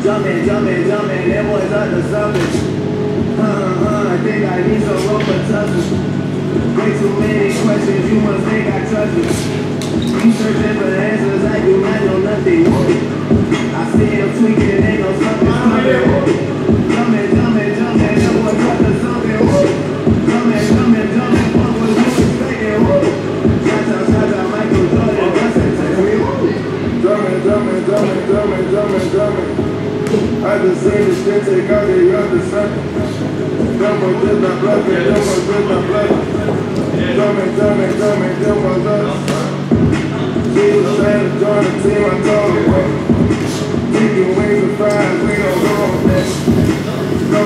Jumping, that boy's up to something. I think I need some rope for tussle. Way too many questions, you must think I trust you. You searching for answers, I do not know nothing. I see him tweaking, ain't no something coming. Jumping, that boy's up to something. Jumping, what was you expecting? Shout out, Michael Jordan, jumping. I just seen the shit take out the other side. Them was just not bluffing, them was us. She was trying to join the team, I told her. Chicken wings and fries, we don't go on that. No.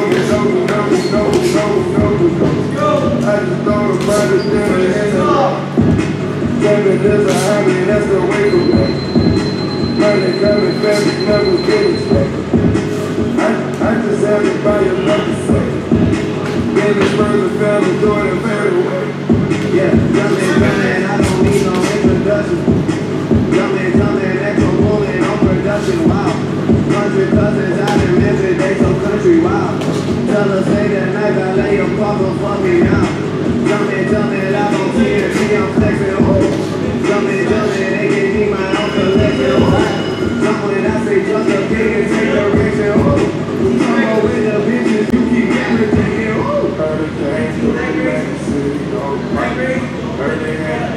I just thought about it dinner in the law. Jumping is a hobby, that's the way to go. Money coming fast, never get it. I just have to buy another set. Baby further fell and doing it very well. Yeah, jumping, I don't need no introduction. Jumping, echo pulling on production, wow. 100 cousins out in Memphis, they so country, wow. Tell her say that night I lay your papa for me now. Jumping, I don't TNT, I'm flexing, oh. Jumping, they can be my own collection, oh. When I say just a king and take direction, oh. Come with the bitches, you keep everything, oh. Heard the things, you ain't back in the city, oh. Heard they had